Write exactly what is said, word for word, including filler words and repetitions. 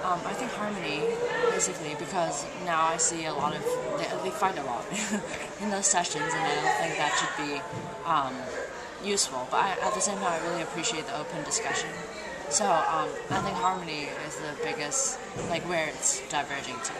Um, I think harmony, basically, because now I see a lot of, they, they fight a lot in those sessions, and I don't think that should be um, useful. But I, at the same time, I really appreciate the open discussion. So um, I think harmony is the biggest, like where it's diverging to.